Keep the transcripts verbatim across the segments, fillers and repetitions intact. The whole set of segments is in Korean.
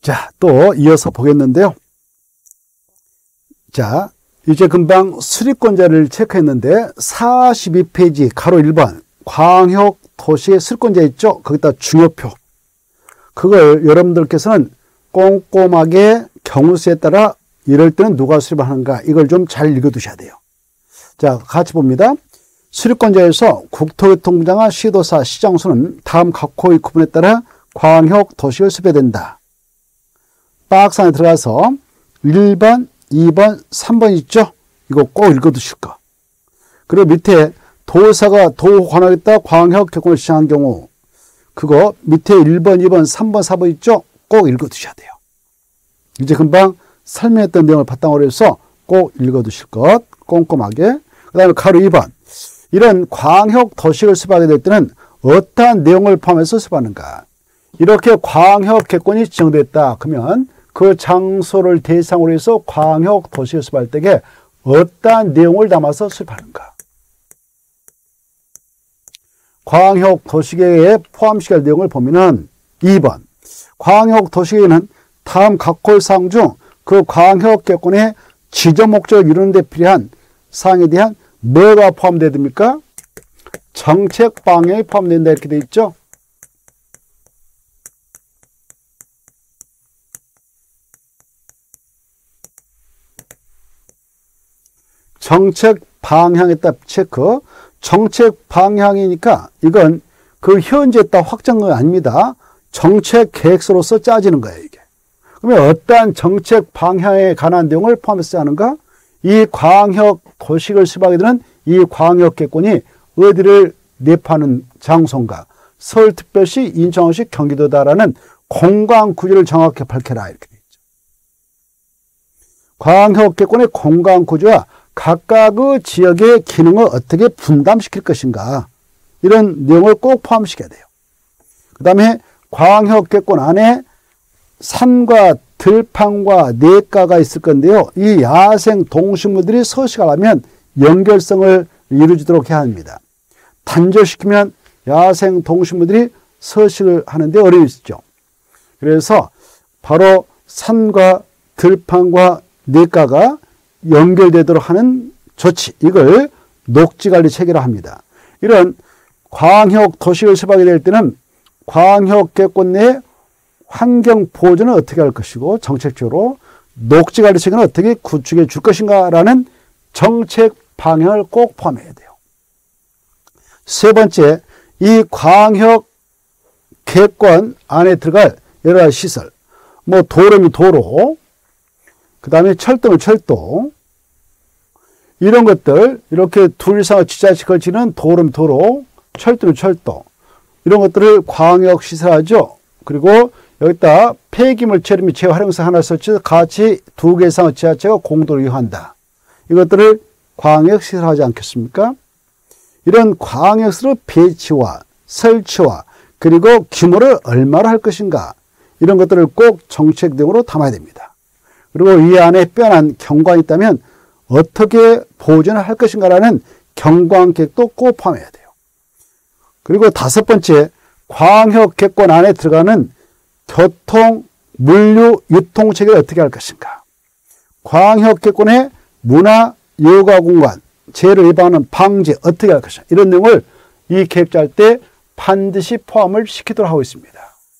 자, 또 이어서 보겠는데요. 자, 이제 금방 수리권자를 체크했는데 사십이 페이지 가로 일 번 광역 도시의 수리권자 있죠? 거기다 중요표. 그걸 여러분들께서는 꼼꼼하게 경우수에 따라 이럴 때는 누가 수립을 하는가 이걸 좀 잘 읽어두셔야 돼요. 자, 같이 봅니다. 수리권자에서 국토교통부장과 시도사, 시장수는 다음 각호의 구분에 따라 광역 도시를 수립해야 된다. 박스 안에 들어가서 일 번, 이 번, 삼 번 있죠? 이거 꼭 읽어두실 거. 그리고 밑에 도사가 도 관할에다 광역 객관을 시행한 경우 그거 밑에 일 번, 이 번, 삼 번, 사 번 있죠? 꼭 읽어두셔야 돼요. 이제 금방 설명했던 내용을 바탕으로 해서 꼭 읽어두실 것 꼼꼼하게. 그 다음에 가로 이 번 이런 광역 도시를 수립하게 될 때는 어떠한 내용을 포함해서 수립하는가. 이렇게 광역 객관이 지정됐다. 그러면 그 장소를 대상으로 해서 광역 도시를 수립할 때에 어떠한 내용을 담아서 수립하는가. 광역 도시계획에 포함시킬 내용을 보면은 이 번 광역 도시계획은 다음 각호 사항 중 그 광역 객관의 지정 목적을 이루는 데 필요한 사항에 대한 뭐가 포함되어야 됩니까? 정책 방향이 포함된다 이렇게 되어 있죠. 정책 방향에 따라 체크. 정책 방향이니까 이건 그 현재에 따라 확정한 건 아닙니다. 정책 계획서로서 짜지는 거예요, 이게. 그러면 어떠한 정책 방향에 관한 내용을 포함해서 하는가? 이 광역 도시를 수립하게 되는 이 광역 객관이 어디를 내포하는 장소인가? 서울특별시, 인천시, 경기도다라는 공간 구조를 정확히 밝혀라 이렇게 되어 있죠. 광역 객관의 공간 구조와 각각의 지역의 기능을 어떻게 분담시킬 것인가 이런 내용을 꼭 포함시켜야 돼요. 그 다음에 광역 객관 안에 산과 들판과 냇가가 있을 건데요. 이 야생 동식물들이 서식하려면 연결성을 이루어지도록 해야 합니다. 단절시키면 야생 동식물들이 서식을 하는데 어려움이 있죠. 그래서 바로 산과 들판과 냇가가 연결되도록 하는 조치, 이걸 녹지관리 체계라 합니다. 이런 광역 도시를 수립하게 될 때는 광역 객관 내 환경 보존은 어떻게 할 것이고 정책적으로 녹지관리 체계는 어떻게 구축해 줄 것인가라는 정책 방향을 꼭 포함해야 돼요. 세 번째, 이 광역 객관 안에 들어갈 여러 가지 시설, 뭐 도로면 도로, 그 다음에 철도면 철도, 이런 것들, 이렇게 둘 이상 지자체 걸치는 도로면 도로, 철도면 철도, 이런 것들을 광역 시설하죠. 그리고 여기다 폐기물 처리 및 재활용사 하나 설치해서 같이 두 개 이상의 지자체가 공도로 이용한다. 이것들을 광역 시설하지 않겠습니까? 이런 광역시설 배치와 설치와 그리고 규모를 얼마나 할 것인가 이런 것들을 꼭 정책 내용으로 담아야 됩니다. 그리고 이 안에 빼어난 경관이 있다면 어떻게 보존을 할 것인가라는 경관계획도 꼭 포함해야 돼요. 그리고 다섯 번째, 광역 객관 안에 들어가는 교통, 물류, 유통 체계를 어떻게 할 것인가. 광역 객관의 문화, 여가 공간, 재해를 예방하는 방제 어떻게 할 것인가. 이런 내용을 이 계획 짤 때 반드시 포함을 시키도록 하고 있습니다.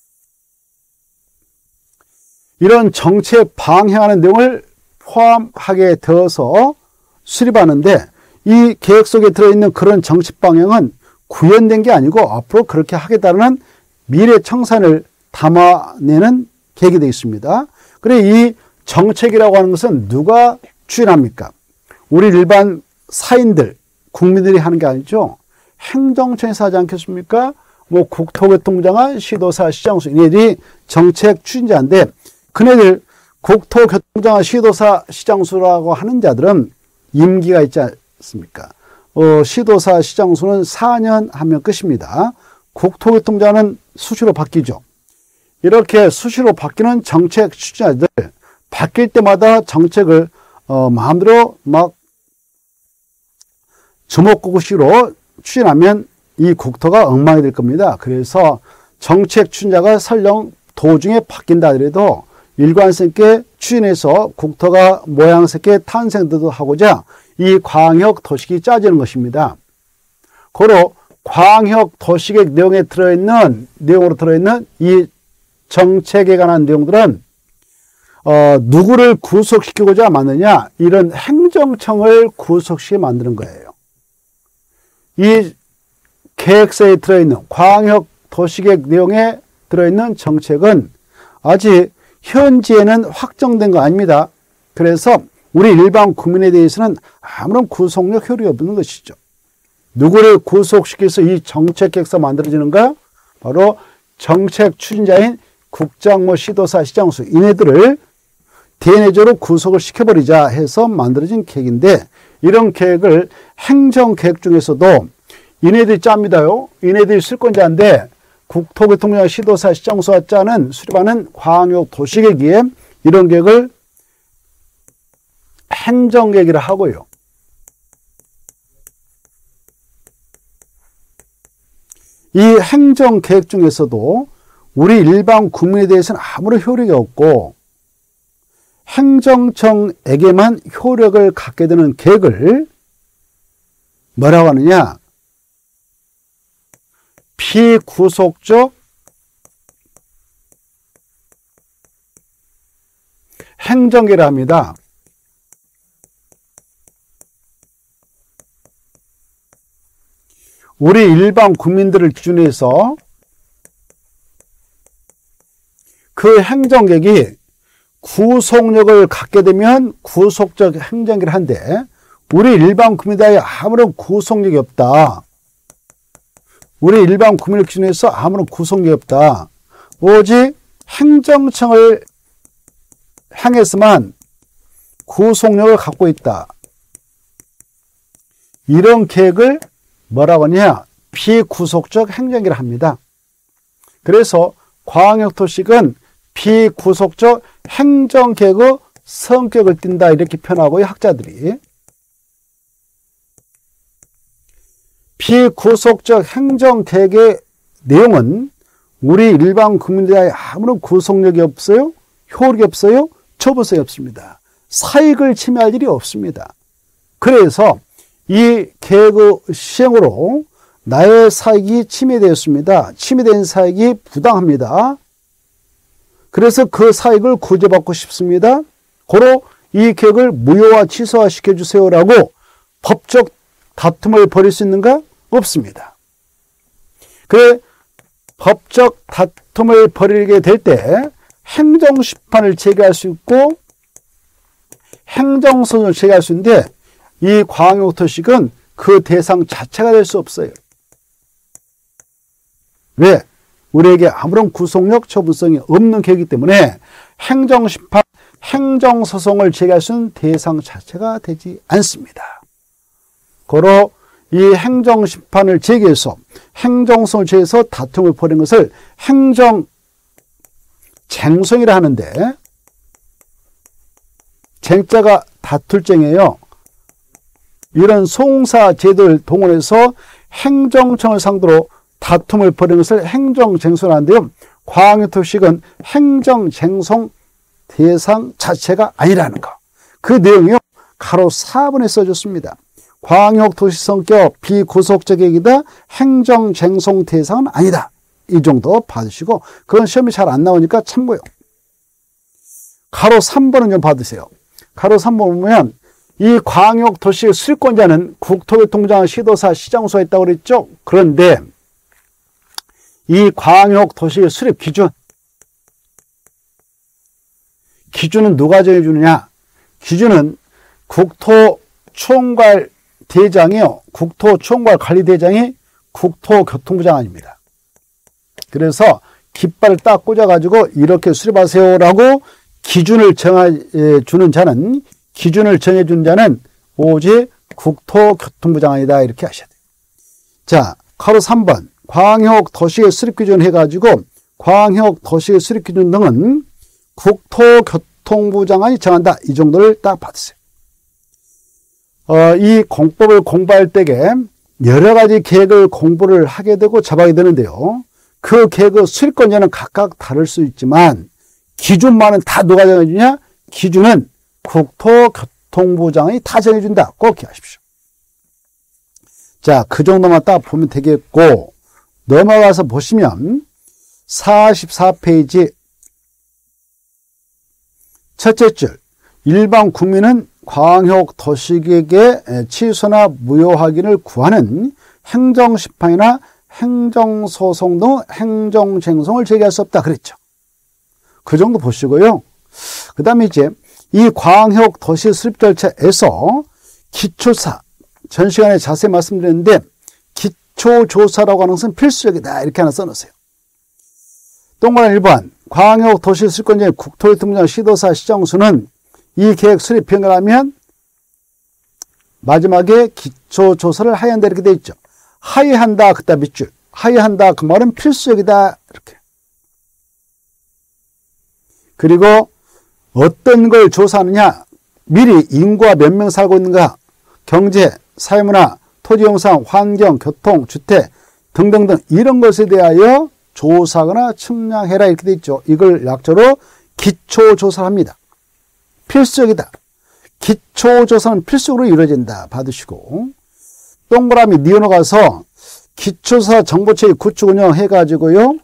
이런 정책 방향하는 내용을 포함하게 되어서 수립하는데 이 계획 속에 들어있는 그런 정책 방향은 구현된 게 아니고 앞으로 그렇게 하겠다는 미래 청산을 담아내는 계획이 되어 있습니다. 그래 이 정책이라고 하는 것은 누가 추진합니까? 우리 일반 사인들, 국민들이 하는 게 아니죠. 행정청에서 하지 않겠습니까? 뭐 국토교통부장관, 시도사, 시장수 이네들이 정책 추진자인데 그네들 국토교통부장관, 시도사, 시장수라고 하는 자들은 임기가 있지 않습니까? 어, 시도사, 시장수는 사 년 하면 끝입니다. 국토교통부장관은 수시로 바뀌죠. 이렇게 수시로 바뀌는 정책 추진자들 바뀔 때마다 정책을 어, 마음대로 막 주먹구구식으로 추진하면 이 국토가 엉망이 될 겁니다. 그래서 정책 추진자가 설령 도중에 바뀐다 하더라도 일관성있게 추진해서 국토가 모양새있게 탄생되도록 하고자 이 광역 도시계획이 짜지는 것입니다. 고로 광역 도시계획 내용에 들어있는, 내용으로 들어있는 이 정책에 관한 내용들은, 어, 누구를 구속시키고자 만드냐? 이런 행정청을 구속시켜 만드는 거예요. 이 계획서에 들어있는 광역 도시계획 내용에 들어있는 정책은 아직 현지에는 확정된 거 아닙니다. 그래서 우리 일반 국민에 대해서는 아무런 구속력 효력이 없는 것이죠. 누구를 구속시켜서 이 정책 계획서 만들어지는가? 바로 정책 추진자인 국장모, 시도사, 시장수 이네들을 대내적으로 구속을 시켜버리자 해서 만들어진 계획인데, 이런 계획을 행정계획 중에서도 이네들이 짭니다요. 이네들이 실권자인데 국토교통부장, 시도사, 시장수가 짜는 수립하는 광역 도시계획에 이런 계획을 행정계획이라 하고요. 이 행정계획 중에서도 우리 일반 국민에 대해서는 아무런 효력이 없고 행정청에게만 효력을 갖게 되는 계획을 뭐라고 하느냐? 피구속적 행정계획이라 합니다. 우리 일반 국민들을 기준으로 해서 그 행정계획이 구속력을 갖게 되면 구속적 행정계획을 한데, 우리 일반 국민들이 아무런 구속력이 없다. 우리 일반 국민을 기준으로 해서 아무런 구속력이 없다. 오직 행정청을 향해서만 구속력을 갖고 있다. 이런 계획을 뭐라고 하냐? 비구속적 행정계획이라 합니다. 그래서 광역도시계획은 비구속적 행정계획의 성격을 띈다, 이렇게 표현하고요, 학자들이. 비구속적 행정계획의 내용은 우리 일반 국민들의 아무런 구속력이 없어요, 효력이 없어요, 처벌성이 없습니다. 사익을 침해할 일이 없습니다. 그래서 이 계획의 시행으로 나의 사익이 침해되었습니다. 침해된 사익이 부당합니다. 그래서 그 사익을 구제받고 싶습니다. 고로 이 계획을 무효화, 취소화 시켜주세요라고 법적 다툼을 벌일 수 있는가? 없습니다. 그래, 법적 다툼을 벌이게 될 때 행정심판을 제기할 수 있고 행정소송을 제기할 수 있는데, 이 광역도시계획은 그 대상 자체가 될 수 없어요. 왜? 우리에게 아무런 구속력, 처분성이 없는 계획이기 때문에 행정심판, 행정소송을 제기할 수 있는 대상 자체가 되지 않습니다. 고로 이 행정심판을 제기해서 행정소송을 제기해서 다툼을 벌인 것을 행정쟁송이라 하는데, 쟁자가 다툴 쟁이에요. 이런 송사 제도를 동원해서 행정청을 상대로 다툼을 벌이는 것을 행정쟁송을 하는데요. 광역도시계획은 행정쟁송 대상 자체가 아니라는 거. 그 내용이요, 가로 사 번에 써줬습니다. 광역도시 성격 비구속적 계획이다. 행정쟁송 대상은 아니다. 이 정도 받으시고, 그건 시험이 잘 안 나오니까 참고요. 가로 삼 번은 좀 받으세요. 가로 삼 번 보면 이 광역도시의 수립권자는 국토교통부장, 시도사, 시장수가 있다고 그랬죠. 그런데 이 광역도시의 수립 기준, 기준은 누가 정해주느냐? 기준은 국토총괄대장이요. 국토총괄관리대장이 국토교통부장 아닙니다. 그래서 깃발을 딱 꽂아가지고 이렇게 수립하세요라고 기준을 정해주는 자는, 기준을 정해준 자는 오직 국토교통부장 아니다, 이렇게 하셔야 돼요. 자, 가로 삼 번. 광역도시의 수립기준 해가지고 광역도시의 수립기준 등은 국토교통부장이 정한다. 이 정도를 딱 받으세요. 어, 이 공법을 공부할 때에 여러 가지 계획을 공부를 하게 되고 잡아야 되는데요. 그 계획의 수립권자는 각각 다를 수 있지만 기준만은 다 누가 정해주냐? 기준은 국토교통부장이 다 정해준다. 꼭 기억하십시오. 자, 그 정도만 딱 보면 되겠고, 넘어가서 보시면 사십사 페이지 첫째 줄, 일반 국민은 광역 도시계획의 취소나 무효 확인을 구하는 행정심판이나 행정소송 등 행정쟁송을 제기할 수 없다 그랬죠. 그 정도 보시고요. 그 다음에 이제 이 광역 도시 수립 절차에서 기초사, 전 시간에 자세히 말씀드렸는데 기초조사라고 하는 것은 필수적이다 이렇게 하나 써놓으세요. 동그란 일 번, 광역 도시 수립권자의 국토교통부장, 시도사, 시정수는 이 계획 수립 변경하면 마지막에 기초조사를 하야한다 이렇게 돼 있죠. 하야한다 그다 밑줄, 하야한다 그 말은 필수적이다 이렇게. 그리고 어떤 걸 조사하느냐, 미리 인구가 몇 명 살고 있는가, 경제, 사회문화, 토지용상, 환경, 교통, 주택 등등등 이런 것에 대하여 조사하거나 측량해라 이렇게 돼 있죠. 이걸 약자로 기초조사를 합니다. 필수적이다. 기초조사는 필수적으로 이루어진다. 받으시고, 동그라미 니은호 가서 기초조사 정보체계 구축 운영해가지고요.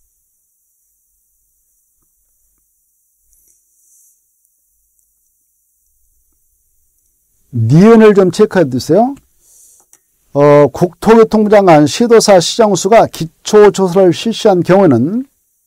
니은을 좀 체크해 두세요. 어, 국토교통부 장관, 시도사, 시정수가 기초조사를 실시한 경우에는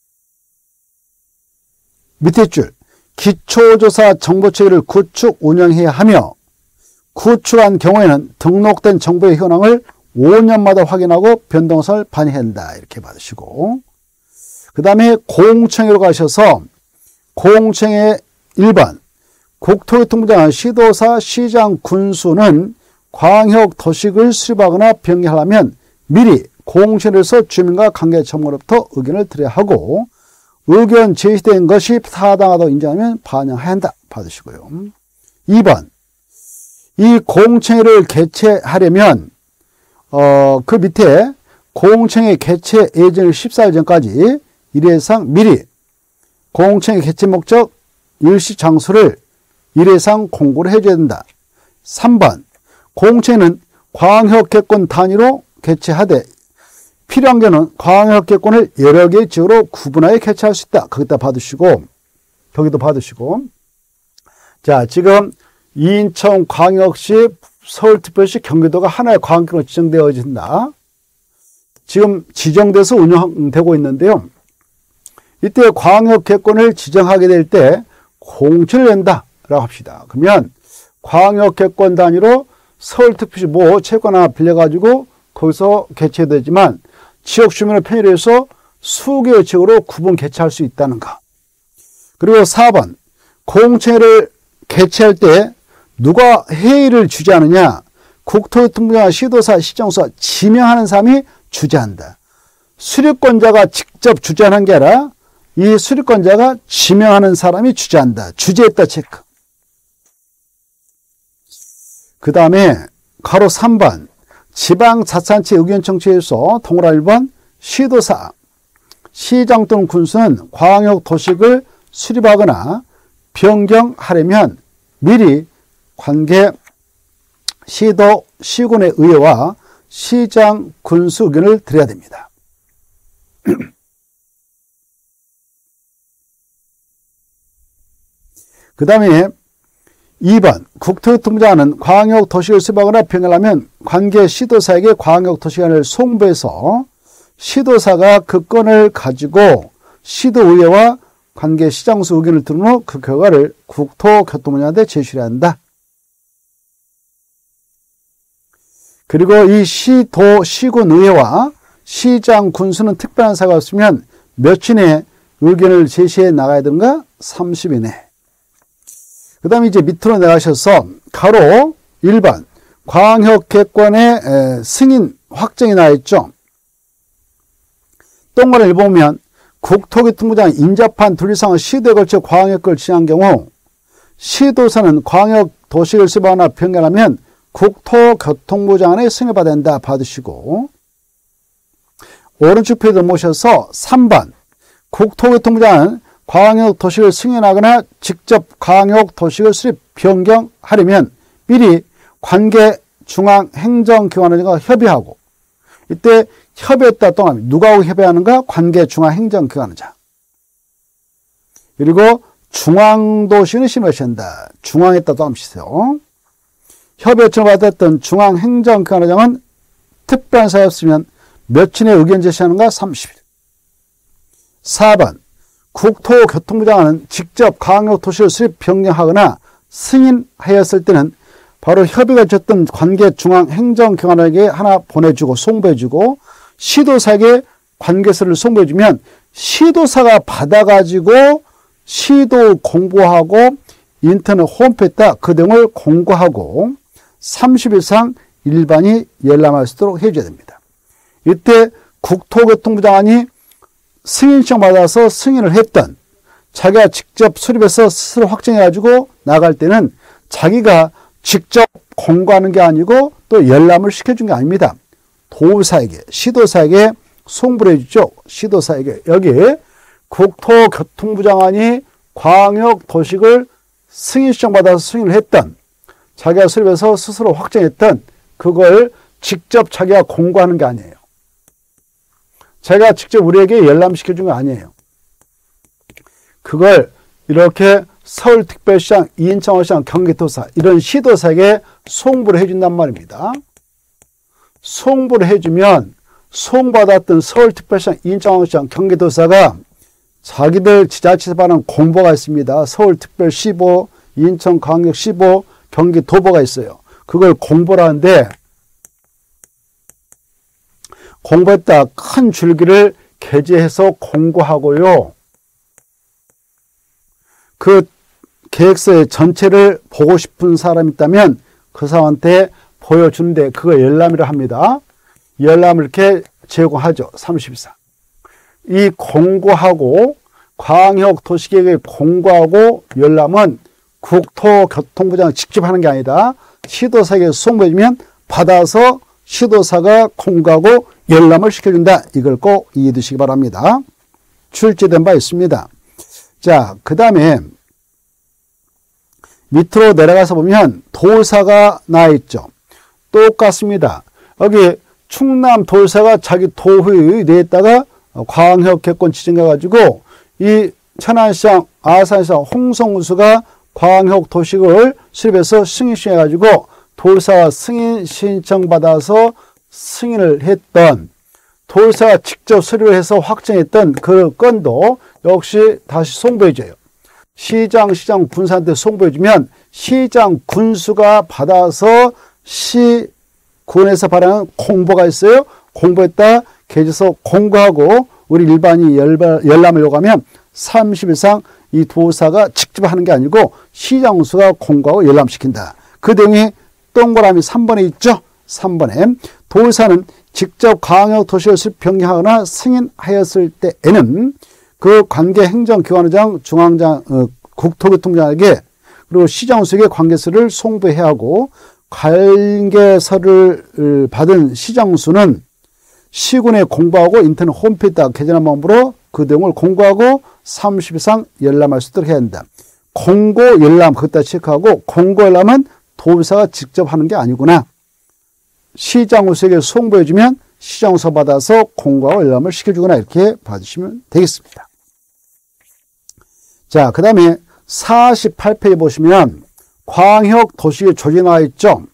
밑에 줄 기초조사 정보체계를 구축 운영해야 하며 구축한 경우에는 등록된 정보의 현황을 오 년마다 확인하고 변동사를 반영해야 한다. 이렇게 받으시고, 그 다음에 공청회로 가셔서 공청회 일 번 국토교통부 장관, 시도사, 시장, 군수는 광역 도시를 수립하거나 변경하려면 미리 공청회에서 주민과 관계청으로부터 의견을 드려야 하고, 의견 제시된 것이 타당하다고 인정하면 반영해야 한다. 받으시고요. 이 번, 이 공청회를 개최하려면 어, 그 밑에 공청회 개최 예정일 십사 일 전까지 일 회 이상 미리 공청회 개최 목적, 일시, 장소를 일 회 이상 공고를 해줘야 된다. 삼 번, 공청회는 광역계권 단위로 개최하되 필요한 경우는 광역계권을 여러 개의 지역으로 구분하여 개최할 수 있다. 거기다 받으시고, 거기도 받으시고. 자, 지금 인천광역시, 서울특별시, 경기도가 하나의 광역계권으로 지정되어진다. 지금 지정돼서 운영되고 있는데요. 이때 광역계권을 지정하게 될 때 공청회를 연다라고 합시다. 그러면 광역계권 단위로 서울특별시 뭐 채권 하나 빌려가지고 거기서 개최되지만 지역 주민을 편의해서 수개의 지역으로 구분 개최할 수 있다는 거. 그리고 사 번, 공청회를 개최할 때 누가 회의를 주재하느냐? 국토교통부장, 시도사, 시정수가 지명하는 사람이 주재한다. 수립권자가 직접 주재하는 게 아니라 이 수립권자가 지명하는 사람이 주재한다. 주재했다 체크. 그 다음에 가로 삼 번, 지방자치단체 의견 청취에서 동그라미 일 번, 시도사, 시장 또는 군수는 광역 도식을 수립하거나 변경하려면 미리 관계 시도, 시군의 의회와 시장, 군수 의견을 드려야 됩니다. 그 다음에 이 번, 국토교통부장은 광역도시를 수립하거나 변경하면 관계 시도사에게 광역도시관을 송부해서 시도사가 그 건을 가지고 시도의회와 관계 시장수 의견을 들은 후 그 결과를 국토교통부장한테 제시해야 한다. 그리고 이 시도, 시군의회와 시장, 군수는 특별한 사고가 없으면 며칠 내에 의견을 제시해 나가야 되는가? 삼십 일 내. 그 다음에 이제 밑으로 내가셔서 가로 일 번, 광역계권의 승인 확정이 나와 있죠. 동그라미를 보면 국토교통부장 인접한 둘이상의 시도에 걸쳐 광역을 지정한 경우 시도사는 광역도시를 수립하거나 변경하면 국토교통부장의 승인을 받아야 된다. 받으시고, 오른쪽 페이지로 모셔서 삼 번, 국토교통부장은 광역 도식을 승인하거나 직접 광역 도식을 수립 변경하려면 미리 관계 중앙행정기관과 협의하고, 이때 협의했다 동안 누구하고 협의하는가? 관계 중앙행정기관자. 그리고 중앙도시는 심어야 한다. 중앙에다 또 하시세요. 협의 요청을 받았던 중앙행정기관장은 특별한 사항이 없으면 며칠 내 의견 제시하는가? 삼십 일. 사 번 국토교통부 장관은 직접 광역도시를 수립 변경하거나 승인하였을 때는 바로 협의가 졌던 관계 중앙행정기관에게 하나 보내주고 송부해주고, 시도사에게 관계서를 송부해주면 시도사가 받아가지고 시도 공고하고 인터넷 홈페이지에다 그 내용을 공고하고 삼십 일 이상 일반이 열람할 수 있도록 해줘야 됩니다. 이때 국토교통부 장관이 승인 신청 받아서 승인을 했던, 자기가 직접 수립해서 스스로 확정해가지고 나갈 때는 자기가 직접 공고하는 게 아니고 또 열람을 시켜준 게 아닙니다. 도사에게, 시도사에게 송부를 해주죠. 시도사에게. 여기 국토교통부 장관이 광역도식을 승인 신청 받아서 승인을 했던, 자기가 수립해서 스스로 확정했던 그걸 직접 자기가 공고하는 게 아니에요. 자기가 직접 우리에게 열람시켜준 거 아니에요. 그걸 이렇게 서울특별시장, 인천시장, 경기도사 이런 시도사에게 송부를 해준단 말입니다. 송부를 해주면 송받았던 서울특별시장, 인천시장, 경기도사가 자기들 지자체에서 받는 공보가 있습니다. 서울특별시보, 인천광역시보, 경기도보가 있어요. 그걸 공보라는데, 공부했다 큰 줄기를 게재해서 공고하고요. 그 계획서의 전체를 보고 싶은 사람이 있다면 그 사람한테 보여주는데 그거 열람이라 합니다. 열람을 이렇게 제공하죠. 삼십 일 이상. 이 공고하고 광역도시계획에 공고하고 열람은 국토교통부장이 직접 하는 게 아니다. 시도사에게 송부해주면 받아서 시도사가 공고하고 열람을 시켜준다. 이걸 꼭 이해해 두시기 바랍니다. 출제된 바 있습니다. 자, 그 다음에 밑으로 내려가서 보면 도사가 나와 있죠. 똑같습니다. 여기 충남 도사가 자기 도의 내에다가 광역개권 지정해가지고 이 천안시장, 아산시장, 홍성우수가 광역도식을 수립해서 승인 신청해가지고 도사가 승인 신청 받아서 승인을 했던, 도사가 직접 수립을 해서 확정했던 그 건도 역시 다시 송부해줘요. 시장, 시장, 군수한테 송부해주면 시장, 군수가 받아서 시, 군에서 발행한 공보가 있어요. 공보했다 게재서 공고하고 우리 일반이 열람을 요구하면 삼십 일 이상 이 도사가 직접 하는 게 아니고 시장수가 공고하고 열람시킨다. 그 내용이 동그라미 삼 번에 있죠. 삼 번에 도사는 직접 광역도시를 수립 변경하거나 승인하였을 때에는 그 관계 행정기관장, 중앙장, 어, 국토교통장에게 그리고 시장수에게 관계서를 송부해야 하고, 관계서를 받은 시장수는 시군에 공고하고 인터넷 홈페이지에다 게재한 방법으로 그 내용을 공고하고 삼십 일 이상 열람할 수 있도록 해야 한다. 공고 열람 그것다 체크하고, 공고 열람은 도사가 직접 하는 게 아니구나. 시장수에게 송부해주면 시장서 받아서 공고하고 열람을 시켜주거나 이렇게 봐주시면 되겠습니다. 자, 그 다음에 사십팔 페이지 보시면 광역도시계획 조직이 나와 있죠.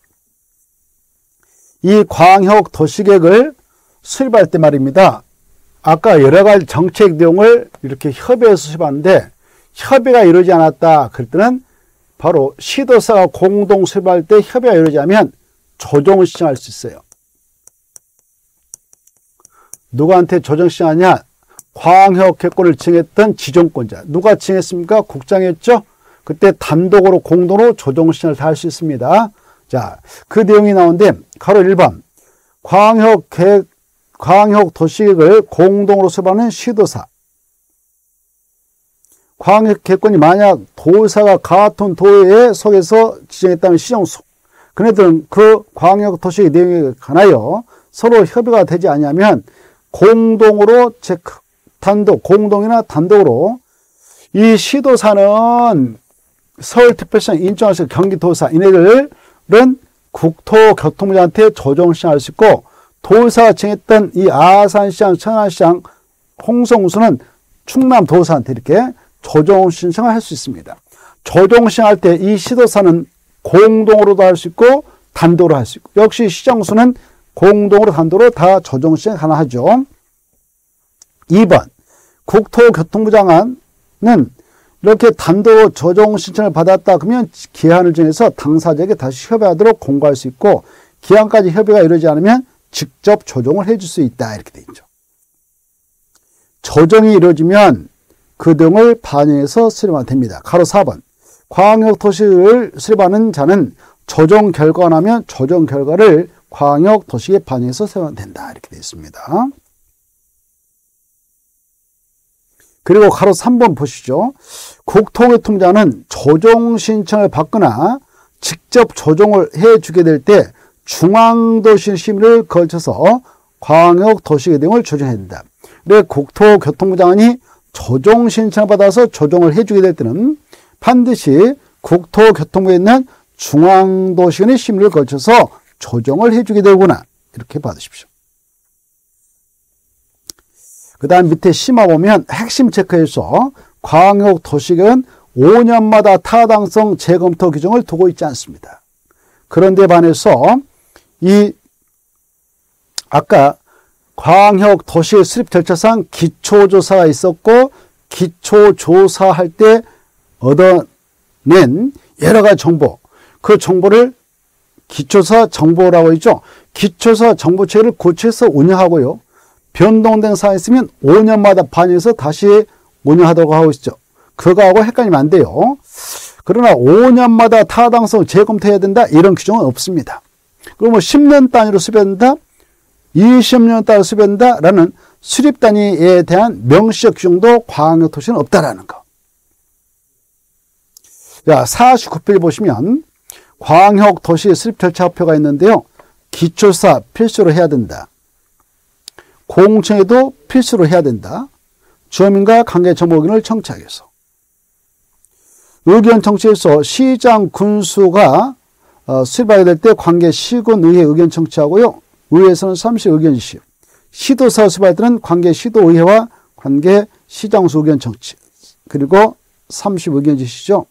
이 광역도시계획을 수립할 때 말입니다. 아까 여러 가지 정책 내용을 이렇게 협의해서 수립하는데 협의가 이루어지지 않았다. 그럴 때는 바로 시도사가 공동 수립할 때 협의가 이루어지지 않으면 조정을 신청할 수 있어요. 누구한테 조정 신청하냐? 광역개권을 지정했던 지정권자. 누가 지정했습니까? 국장이 했죠? 그때 단독으로 공동으로 조정 신청을 다 할 수 있습니다. 자, 그 내용이 나오는데 가로 일 번 광역계획, 광역도시계획을 공동으로 수립하는 시도사. 광역개권이 만약 도사가 같은 도에 속에서 지정했다면 시정수. 그네들은 그 광역도시 내용에 관하여 서로 협의가 되지 않으면 공동으로 체크, 단독, 공동이나 단독으로 이 시도사는 서울특별시장, 인천시, 경기도사 이네들은 국토교통부장한테 조정 신청할 수 있고, 도사가 정했던 이 아산시장, 천안시장, 홍성우수는 충남도사한테 이렇게 조정 신청을 할 수 있습니다. 조정 신청할 때 이 시도사는 공동으로도 할 수 있고 단독으로 할 수 있고, 역시 시정수는 공동으로 단독으로 다 조정 신청 가능하죠. 이 번 국토교통부 장관은 이렇게 단독 조정 신청을 받았다 그러면 기한을 정해서 당사자에게 다시 협의하도록 공고할 수 있고, 기한까지 협의가 이루어지지 않으면 직접 조정을 해줄 수 있다 이렇게 돼 있죠. 조정이 이루어지면 그 등을 반영해서 수립하면 됩니다. 가로 사 번 광역도시를 수립하는 자는 조정 결과가 나면 조정 결과를 광역도시에 반영해서 수립하면 된다 이렇게 되어 있습니다. 그리고 가로 삼 번 보시죠. 국토교통부장은 조정 신청을 받거나 직접 조정을 해주게 될 때 중앙도시 심의를 거쳐서 광역도시 등을 조정해야 된다. 그래 국토교통부 장관이 조정 신청을 받아서 조정을 해주게 될 때는 반드시 국토교통부에 있는 중앙도시의 심의를 거쳐서 조정을 해주게 되구나 이렇게 받으십시오. 그 다음 밑에 심화 보면 핵심 체크에서 광역도시계획은 오 년마다 타당성 재검토 규정을 두고 있지 않습니다. 그런데 반해서 이 아까 광역도시 수립 절차상 기초조사가 있었고, 기초조사할 때 얻어낸 여러 가지 정보, 그 정보를 기초조사 정보라고 했죠. 기초조사 정보체계를 고쳐서 운영하고요. 변동된 사항이 있으면 오 년마다 반영해서 다시 운영하도록 하고 있죠. 그거하고 헷갈리면 안 돼요. 그러나 오 년마다 타당성 재검토해야 된다 이런 규정은 없습니다. 그럼 뭐 십 년 단위로 수립된다, 이십 년 단위로 수립된다라는 수립 단위에 대한 명시적 규정도 광역도시는 없다라는 거. 자, 사십구 페이지 보시면 광역도시 수립 절차표가 있는데요. 기초조사 필수로 해야 된다. 공청회도 필수로 해야 된다. 주민과 관계 정보 의견을 청취하기 위해서. 의견 청취에서 시장 군수가 어, 수립하게 될 때 관계 시군 의회 의견 청취하고요. 의회에서는 삼십 의견 지시. 시도사 수립할 때는 관계 시도의회와 관계 시장수 의견 청취. 그리고 삼십 의견 지시죠.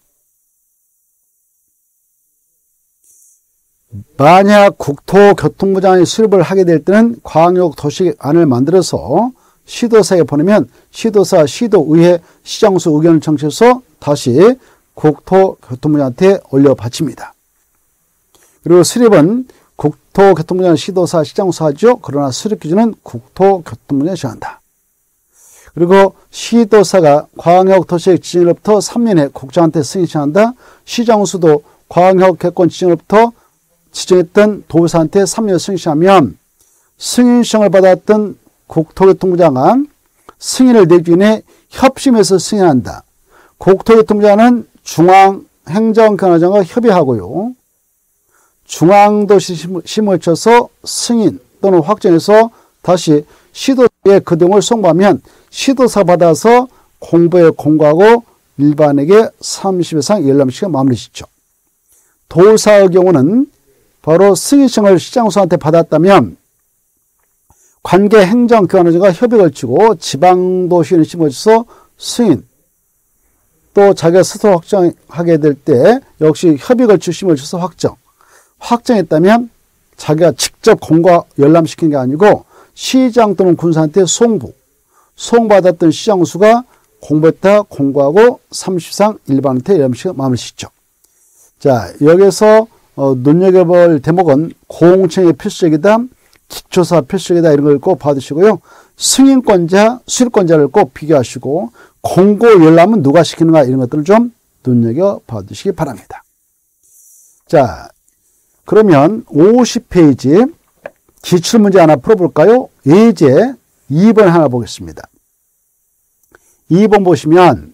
만약 국토교통부장이 수립을 하게 될 때는 광역도시안을 만들어서 시도사에 보내면 시도사, 시도의회, 시장수 의견을 청취해서 다시 국토교통부장한테 올려 바칩니다. 그리고 수립은 국토교통부장, 시도사, 시장수 하죠. 그러나 수립 기준은 국토교통부장이 정한다. 그리고 시도사가 광역도시계획 지정일로부터 삼 년에 국장한테 승인 신청한다. 시장수도 광역계획권 지정일로부터 지정했던 도사한테 삼 년 승인 신청하면 승인 신청을 받았던 국토교통부장은 승인을 내기 전에 협심해서 승인한다. 국토교통부장은 중앙행정관장과 협의하고요. 중앙도시 심을 쳐서 승인 또는 확정해서 다시 시도에 그 등을 송부하면 시도사 받아서 공부에 공고하고 일반에게 삼십 일 이상 열람시켜 마무리 짓죠. 도사의 경우는 바로 승인청을 시장수한테 받았다면 관계 행정기관과 협의 걸치고 지방도시를 심어서 승인, 또 자기가 스스로 확정하게 될 때 역시 협의 걸치고 심어서 확정. 확정했다면 자기가 직접 공고 열람시킨 게 아니고 시장 또는 군수한테 송부, 송받았던 시장수가 공부했다 공고하고 삼십 일 이상 일반한테 열람시켜 마무리 짓죠. 자, 여기서 어, 눈여겨볼 대목은 공청회 필수적이다, 기초사 필수적이다 이런 걸 꼭 받으시고요. 승인권자, 수립권자를 꼭 비교하시고 공고 열람은 누가 시키는가 이런 것들을 좀 눈여겨봐두시기 바랍니다. 자, 그러면 오십 페이지 기출문제 하나 풀어볼까요? 예제 이 번 하나 보겠습니다. 이 번 보시면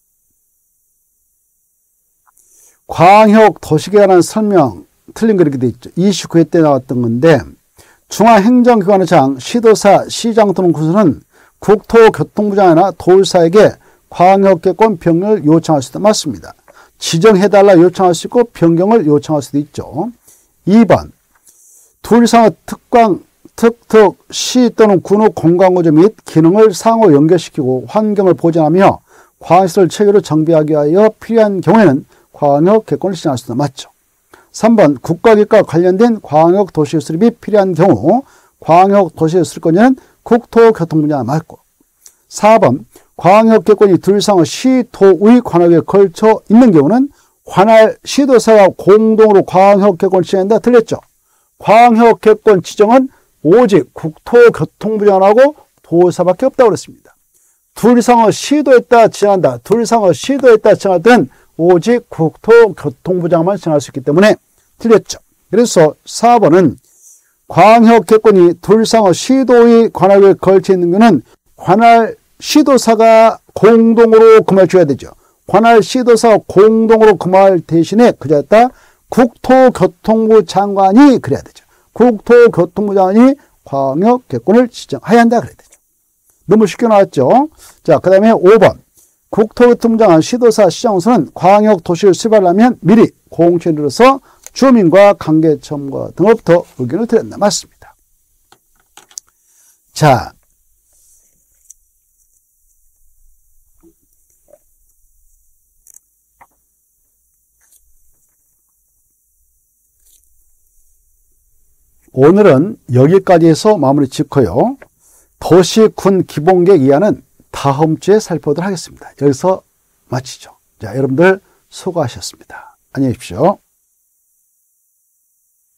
광역도시계획안은 설명 틀린 거 이렇게 돼 있죠. 이십구 회 때 나왔던 건데 중앙행정기관의 장, 시도사, 시장 또는 군수는 국토교통부장이나 도의사에게 광역계권 변경을 요청할 수도 맞습니다. 지정해달라 요청할 수 있고 변경을 요청할 수도 있죠. 이 번 둘 이상의 특광, 특특, 시 또는 군의 공간구조 및 기능을 상호 연결시키고 환경을 보존하며 광역시설 체계로 정비하기 위하여 필요한 경우에는 광역계권을 시정할 수도 맞죠. 삼 번 국가기획과 관련된 광역도시 수립이 필요한 경우 광역도시 수립권자는 국토교통부가 맞고, 사 번 광역계권이 둘 이상의 시, 도의 관할에 걸쳐 있는 경우는 관할 시도사가 공동으로 광역계권을 지정한다. 틀렸죠. 광역계권 지정은 오직 국토교통부 장관하고 도사밖에 없다고 그랬습니다. 둘 이상의 시도에 따라 지정한다. 둘 이상의 시도에 따라 지정할 때는 오직 국토교통부 장관만 지정할 수 있기 때문에 틀렸죠. 그래서 사 번은 광역계권이 둘 이상의 시도의 관할에 걸쳐 있는 것은 관할 시도사가 공동으로 그 말 줘야 되죠. 관할 시도사가 공동으로 그 말 대신에 그자다 국토교통부 장관이 그래야 되죠. 국토교통부 장관이 광역계권을 지정해야 한다 그래야 되죠. 너무 쉽게 나왔죠. 자, 그 다음에 오 번 국토교통부 장관 시도사 시장으로서는 광역도시를 수립하려면 미리 공청회로서 주민과 관계청과 등으로부터 의견을 드렸나 맞습니다. 자, 오늘은 여기까지 해서 마무리 짓고요. 도시군 기본계획 이하는 다음 주에 살펴보도록 하겠습니다. 여기서 마치죠. 자, 여러분들 수고하셨습니다. 안녕히 계십시오.